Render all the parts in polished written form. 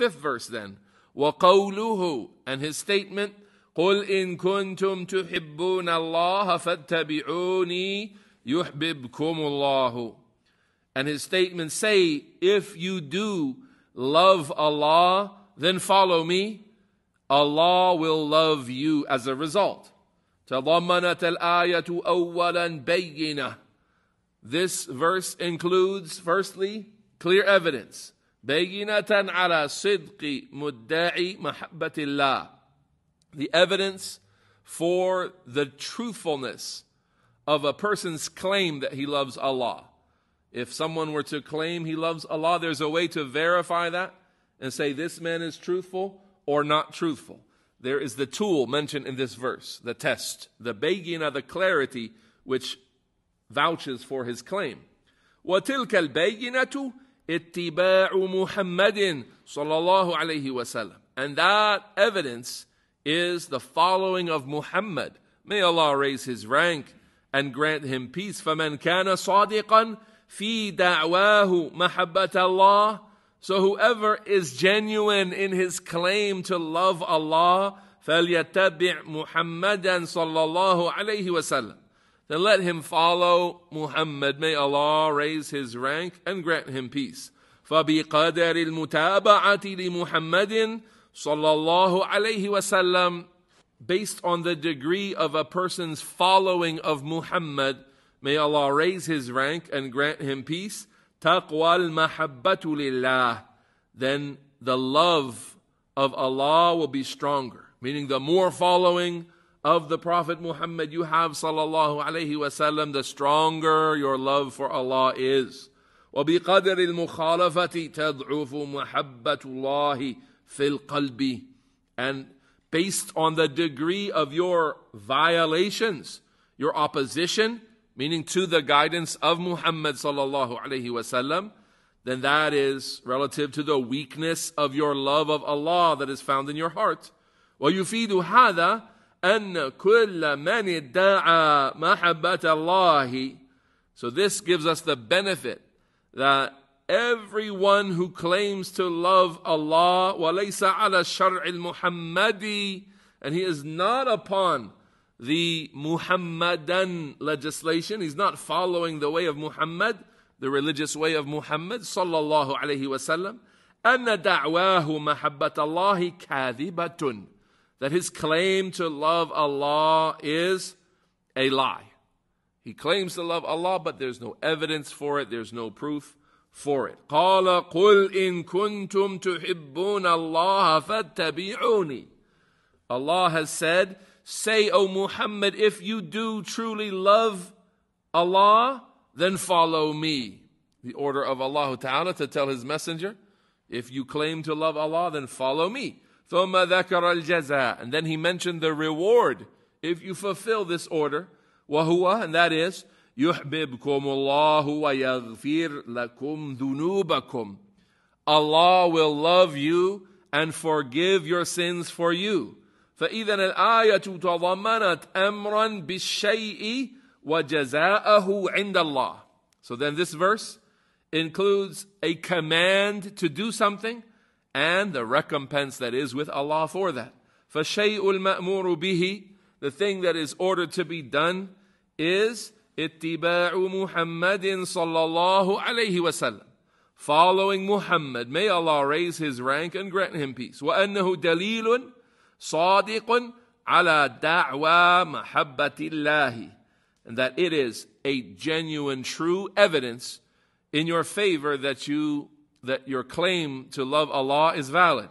fifth verse then. وَقَوْلُهُ, and his statement, قُلْ إِن كُنْتُمْ تُحِبُّونَ اللَّهَ فَاتَّبِعُونِي يُحْبِبْكُمُ اللَّهُ. And his statement, say, if you do love Allah, then follow me. Allah will love you as a result. تَضَمَّنَتَ الْآيَةُ أَوَّلًا بَيِّنَةً. This verse includes, firstly, clear evidence. بَيِّنَةً عَلَى صِدْقِ مُدَّعِ مَحَبَّةِ اللَّهِ. The evidence for the truthfulness of a person's claim that he loves Allah. If someone were to claim he loves Allah, there's a way to verify that and say this man is truthful or not truthful. There is the tool mentioned in this verse, the test, the bayyina, the clarity, which vouches for his claim. وَتِلْكَ الْبَيِّنَةُ اتِّبَاعُ مُحَمَّدٍ صَلَّى اللَّهُ عَلَيْهِ وَسَلَّمَ. And that evidence is the following of Muhammad. May Allah raise his rank and grant him peace. فَمَنْ كَانَ صَادِقًا فِي دَعْوَاهُ مَحَبَّةَ اللَّهِ. So whoever is genuine in his claim to love Allah, فَلْيَتَّبِعْ مُحَمَّدًا صَلَّى اللَّهُ عَلَيْهِ وَسَلَّمَ. Then let him follow Muhammad. May Allah raise his rank and grant him peace. فَبِقَدَرِ الْمُتَابَعَةِ لِمُحَمَّدٍ صَلَّى اللَّهُ عَلَيْهِ وَسَلَّمَ. Based on the degree of a person's following of Muhammad, may Allah raise his rank and grant him peace. تَقْوَى الْمَحَبَّةُ لِلَّهِ. Then the love of Allah will be stronger. Meaning the more following of the Prophet Muhammad you have sallallahu alayhi wasallam, the stronger your love for Allah is. وَبِقَدْرِ الْمُخَالَفَةِ تَضْعُفُ مَحَبَّةُ اللَّهِ فِي الْقَلْبِ. And based on the degree of your violations, your opposition, meaning to the guidance of Muhammad sallallahu alayhi wasallam, then that is relative to the weakness of your love of Allah that is found in your heart. وَيُفِيدُ هَذَا أَنَّ كُلَّ مَنِ ادَّعَى مَحَبَّةَ اللَّهِ. So this gives us the benefit that everyone who claims to love Allah, وَلَيْسَ عَلَى الشَّرْعِ الْمُحَمَّدِي, and he is not upon the Muhammadan legislation, he's not following the way of Muhammad, the religious way of Muhammad sallallahu alayhi wasallam, أَنَّ دَعْوَاهُ مَحَبَّةَ اللَّهِ كَاذِبَةٌ. That his claim to love Allah is a lie. He claims to love Allah, but there's no evidence for it, there's no proof for it. قَالَ قُلْ إِن كُنْتُمْ تُحِبُّونَ اللَّهَ فَاتَّبِعُونِي. Allah has said, say, O Muhammad, if you do truly love Allah, then follow me. The order of Allah Ta'ala to tell his messenger, if you claim to love Allah, then follow me. ثُمَّ ذَكَرَ الْجَزَاءَ. And then he mentioned the reward if you fulfill this order. وَهُوَ, and that is, يُحْبِبْكُمُ اللَّهُ وَيَغْفِرْ لَكُمْ ذُنُوبَكُمْ. Allah will love you and forgive your sins for you. فَإِذَنَ الْآيَةُ تَضَمَّنَتْ أَمْرًا بِالشَّيْءِ وَجَزَاءَهُ عِنْدَ اللَّهِ. So then this verse includes a command to do something and the recompense that is with Allah for that. فَالشَّيْءُ الْمَأْمُورُ بِهِ. The thing that is ordered to be done is اتباع محمد صلى الله عليه وسلم. Following Muhammad, may Allah raise his rank and grant him peace. وَأَنَّهُ دَلِيلٌ صَادِقٌ عَلَى دَعْوَى مَحَبَّةِ اللَّهِ. And that it is a genuine, true evidence in your favor that your claim to love Allah is valid.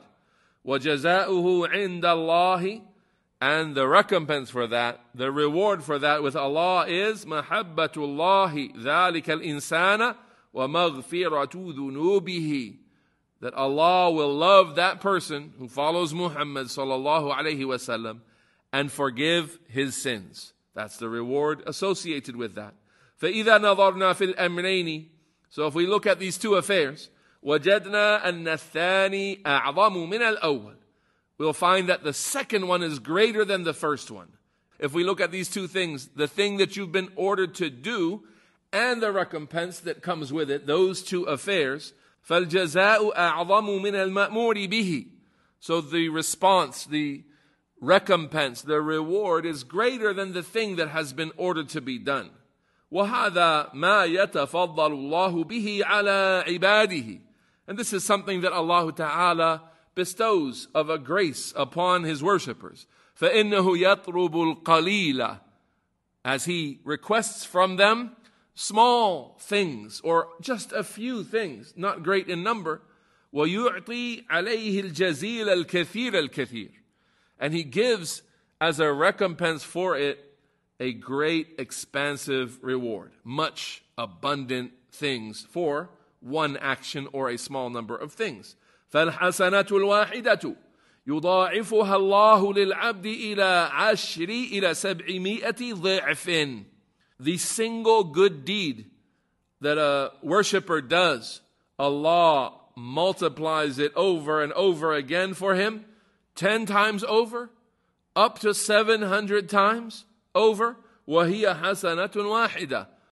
وَجَزَاؤُهُ عِنْدَ اللَّهِ. And the recompense for that, the reward for that with Allah is مَحَبَّةُ اللَّهِ ذَلِكَ الْإِنسَانَ وَمَغْفِرَةُ ذُنُوبِهِ. That Allah will love that person who follows Muhammad sallallahu alayhi wasallam and forgive his sins. That's the reward associated with that. فَإِذَا نَظَرْنَا فِي الْأَمْرَيْنِ. So if we look at these two affairs, وَجَدْنَا أَنَّ الثَّانِي أَعْظَمُ مِنَ الْأَوَّلِ. We'll find that the second one is greater than the first one. If we look at these two things, the thing that you've been ordered to do and the recompense that comes with it, those two affairs, فالجزاء أعظم من المأمور به. So the response, the recompense, the reward is greater than the thing that has been ordered to be done. وَهَذَا مَا يَتَفَضَّلُ اللَّهُ بِهِ عَلَى عِبَادِهِ. And this is something that Allah Ta'ala bestows of a grace upon His worshippers. فَإِنَّهُ يَطْرُبُ الْقَلِيلَ. As He requests from them small things, or just a few things, not great in number. وَيُعْطِي عَلَيْهِ الْجَزِيلَ الْكَثِيرَ الْكَثِيرَ. And He gives as a recompense for it a great expansive reward, much abundant things for one action or a small number of things. فَالْحَسَنَةُ الْوَاحِدَةُ يُضَاعِفُهَا اللَّهُ لِلْعَبْدِ إِلَى 10 إلى 700 ضِعْفٍ. The single good deed that a worshipper does, Allah multiplies it over and over again for him, 10 times over, up to 700 times over. وَهِيَ حَسَنَةٌ وَاحِدَةٌ.